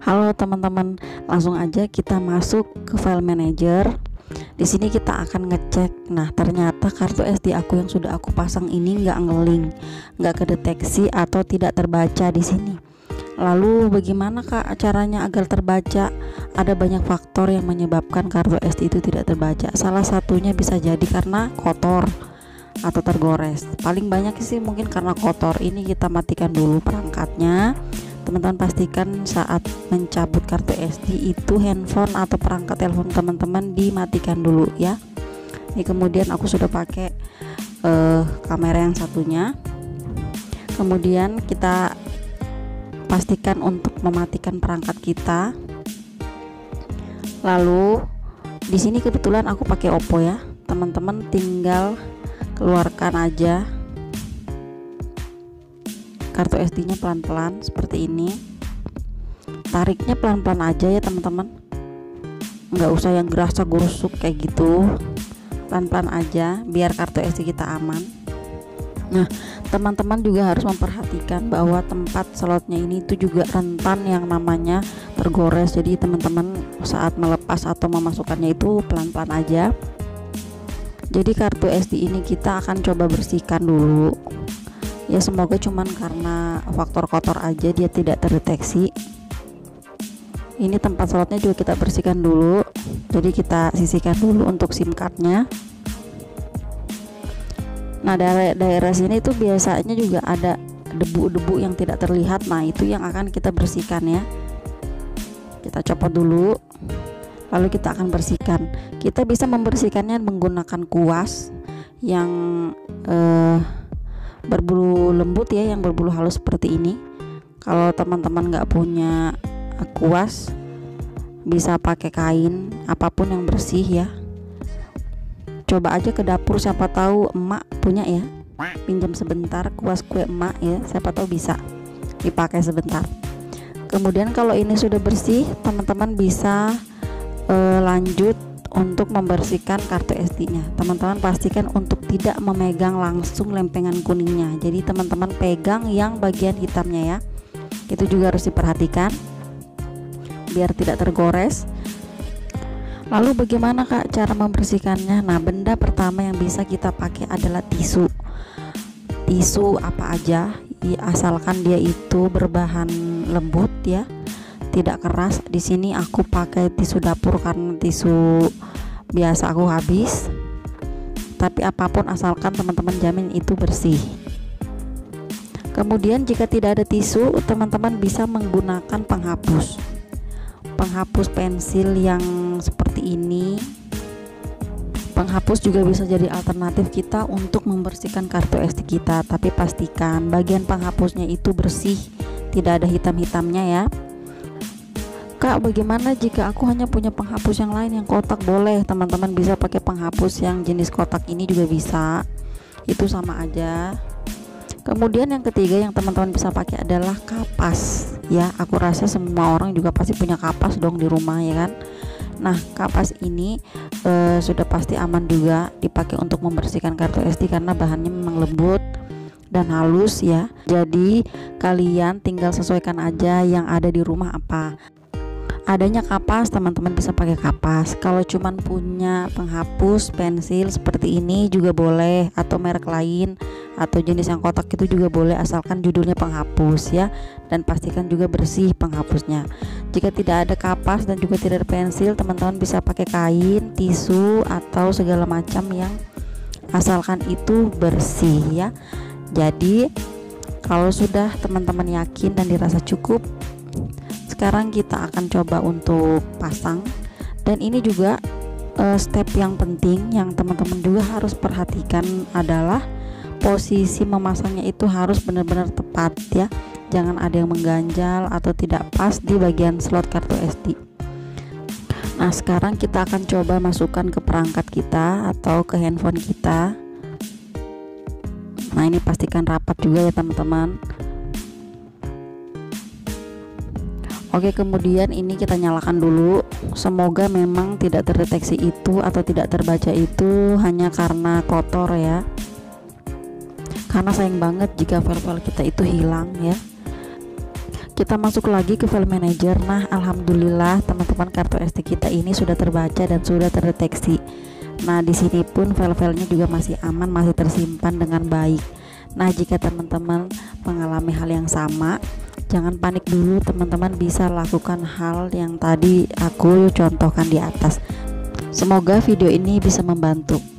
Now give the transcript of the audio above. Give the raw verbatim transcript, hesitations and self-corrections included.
Halo teman-teman, langsung aja kita masuk ke file manager. Di sini kita akan ngecek. Nah, ternyata kartu S D aku yang sudah aku pasang ini nggak ngeling, nggak kedeteksi atau tidak terbaca di sini. Lalu bagaimana Kak caranya agar terbaca? Ada banyak faktor yang menyebabkan kartu S D itu tidak terbaca. Salah satunya bisa jadi karena kotor atau tergores. Paling banyak sih mungkin karena kotor. Ini kita matikan dulu perangkatnya. Teman-teman pastikan saat mencabut kartu S D itu handphone atau perangkat telepon teman-teman dimatikan dulu ya. Ini kemudian aku sudah pakai uh, kamera yang satunya. Kemudian kita pastikan untuk mematikan perangkat kita. Lalu di sini kebetulan aku pakai Oppo ya. Teman-teman tinggal keluarkan aja kartu S D nya pelan-pelan seperti ini. Tariknya pelan-pelan aja ya teman-teman, nggak usah yang gerasa gerusuk kayak gitu, pelan-pelan aja biar kartu S D kita aman. Nah, teman-teman juga harus memperhatikan bahwa tempat slotnya ini itu juga rentan yang namanya tergores. Jadi teman-teman saat melepas atau memasukkannya itu pelan-pelan aja. Jadi kartu S D ini kita akan coba bersihkan dulu ya, semoga cuman karena faktor kotor aja dia tidak terdeteksi. Ini tempat slotnya juga kita bersihkan dulu, jadi kita sisihkan dulu untuk SIM cardnya. Nah, daerah daerah sini itu biasanya juga ada debu-debu yang tidak terlihat. Nah, itu yang akan kita bersihkan ya. Kita copot dulu, lalu kita akan bersihkan. Kita bisa membersihkannya menggunakan kuas yang eh, berbulu lembut ya, yang berbulu halus seperti ini. Kalau teman-teman nggak punya kuas, bisa pakai kain apapun yang bersih ya. Coba aja ke dapur, siapa tahu emak punya ya, pinjam sebentar kuas kue emak ya, siapa tahu bisa dipakai sebentar. Kemudian kalau ini sudah bersih, teman-teman bisa eh, lanjut untuk membersihkan kartu S D-nya. Teman-teman pastikan untuk tidak memegang langsung lempengan kuningnya. Jadi teman-teman pegang yang bagian hitamnya ya. Itu juga harus diperhatikan biar tidak tergores. Lalu bagaimana Kak cara membersihkannya? Nah, benda pertama yang bisa kita pakai adalah tisu. Tisu apa aja, asalkan dia itu berbahan lembut ya, tidak keras. Di sini aku pakai tisu dapur karena tisu biasa aku habis. Tapi apapun asalkan teman-teman jamin itu bersih. Kemudian jika tidak ada tisu, teman-teman bisa menggunakan penghapus. Penghapus pensil yang seperti ini. Penghapus juga bisa jadi alternatif kita untuk membersihkan kartu S D kita, tapi pastikan bagian penghapusnya itu bersih, tidak ada hitam-hitamnya ya. Kak, bagaimana jika aku hanya punya penghapus yang lain yang kotak? Boleh, teman-teman bisa pakai penghapus yang jenis kotak ini juga bisa, itu sama aja. Kemudian yang ketiga yang teman-teman bisa pakai adalah kapas ya. Aku rasa semua orang juga pasti punya kapas dong di rumah ya kan. Nah, kapas ini e, sudah pasti aman juga dipakai untuk membersihkan kartu S D karena bahannya memang lembut dan halus ya. Jadi kalian tinggal sesuaikan aja yang ada di rumah apa. Adanya kapas, teman-teman bisa pakai kapas. Kalau cuman punya penghapus pensil seperti ini juga boleh, atau merek lain atau jenis yang kotak itu juga boleh, asalkan judulnya penghapus ya, dan pastikan juga bersih penghapusnya. Jika tidak ada kapas dan juga tidak ada pensil, teman-teman bisa pakai kain, tisu atau segala macam yang asalkan itu bersih ya. Jadi kalau sudah teman-teman yakin dan dirasa cukup, sekarang kita akan coba untuk pasang. Dan ini juga uh, step yang penting yang teman-teman juga harus perhatikan adalah posisi memasangnya itu harus benar-benar tepat ya. Jangan ada yang mengganjal atau tidak pas di bagian slot kartu S D. Nah, sekarang kita akan coba masukkan ke perangkat kita atau ke handphone kita. Nah, ini pastikan rapat juga ya teman-teman. Oke, kemudian ini kita nyalakan dulu. Semoga memang tidak terdeteksi itu atau tidak terbaca itu hanya karena kotor ya. Karena sayang banget jika file-file kita itu hilang ya. Kita masuk lagi ke file manager. Nah, alhamdulillah teman-teman, kartu S D kita ini sudah terbaca dan sudah terdeteksi. Nah, di sini pun file-filenya juga masih aman, masih tersimpan dengan baik. Nah, jika teman-teman mengalami hal yang sama, jangan panik dulu, teman-teman bisa lakukan hal yang tadi aku contohkan di atas. Semoga video ini bisa membantu.